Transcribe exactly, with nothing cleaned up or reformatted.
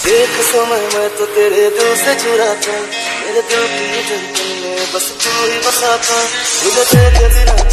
एक समय मैं तो तेरे दिल से जुड़ा था, मेरे दिल की धड़कन में बस तू ही बसा था। तुझे देखे बिना